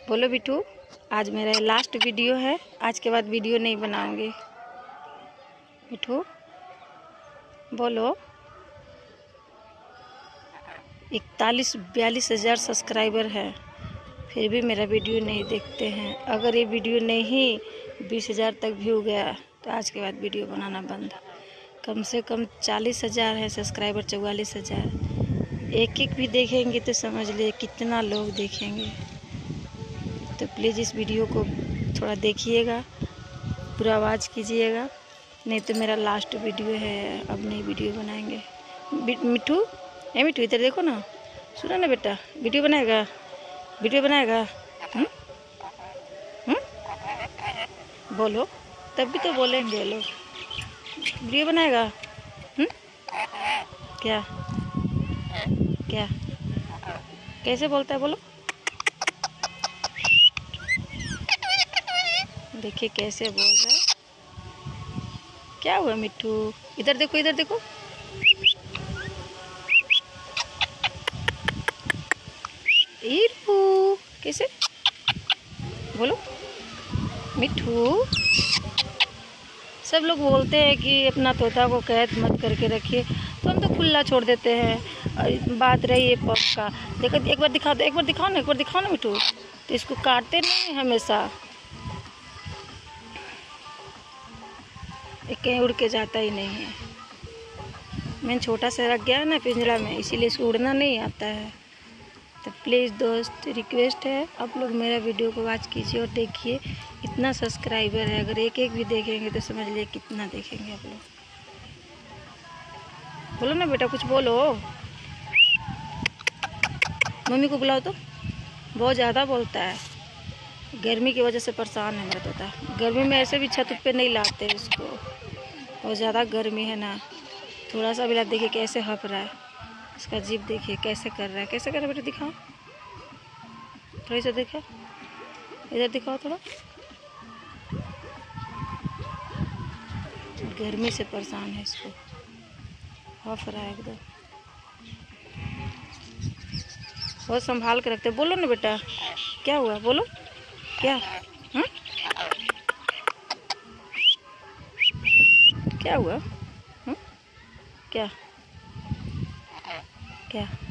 बोलो बिट्टू, आज मेरा लास्ट वीडियो है। आज के बाद वीडियो नहीं बनाऊंगी। बिट्टू बोलो। 41-42 हज़ार सब्सक्राइबर है, फिर भी मेरा वीडियो नहीं देखते हैं। अगर ये वीडियो नहीं 20 हज़ार तक व्यू गया तो आज के बाद वीडियो बनाना बंद। कम से कम 40 हज़ार है सब्सक्राइबर, 44 हज़ार। एक एक भी देखेंगे तो समझ ले कितना लोग देखेंगे। तो प्लीज़ इस वीडियो को थोड़ा देखिएगा, पूरा आवाज़ कीजिएगा, नहीं तो मेरा लास्ट वीडियो है। अब नहीं वीडियो बनाएंगे। मिट्टू, मिट्टू इधर देखो ना, सुनो ना बेटा, वीडियो बनाएगा, वीडियो बनाएगा। बोलो, तब भी तो बोलेंगे लोग। वीडियो बनाएगा। क्या क्या कैसे बोलता है, बोलो। देखिए कैसे बोल रहा है। क्या हुआ मिट्टू, इधर देखो, इधर देखो। इरपू कैसे बोलो। मिट्टू, सब लोग बोलते हैं कि अपना तोता को कैद मत करके रखिए, तो हम तो खुला छोड़ देते हैं। और बात रही है पग का, देखो एक बार दिखा दो, एक बार दिखाओ ना, एक बार दिखाओ ना मिट्टू। तो इसको काटते नहीं हमेशा, कहीं उड़ के जाता ही नहीं है। मैंने छोटा सा रख गया है ना पिंजरा में, इसीलिए इसको उड़ना नहीं आता है। तो प्लीज़ दोस्त, रिक्वेस्ट है, आप लोग मेरा वीडियो को वॉच कीजिए और देखिए। इतना सब्सक्राइबर है, अगर एक एक भी देखेंगे तो समझ लिए कितना देखेंगे आप लोग। बोलो ना बेटा, कुछ बोलो। मम्मी को बुलाओ तो, बहुत ज़्यादा बोलता है। गर्मी की वजह से परेशान है मेरा तोता। गर्मी में ऐसे भी छत पे नहीं लाते इसको, बहुत ज़्यादा गर्मी है ना। थोड़ा सा भी ला, देखिए कैसे हँप रहा है, इसका जीभ देखिए कैसे कर रहा है, कैसे कर रहा है बेटा, दिखाओ थोड़ी सा, देखो इधर दिखाओ थोड़ा। गर्मी से परेशान है, इसको हँप रहा है एकदम। बहुत संभाल के रखते। बोलो ना बेटा, क्या हुआ, बोलो क्या। क्या हुआ। क्या क्या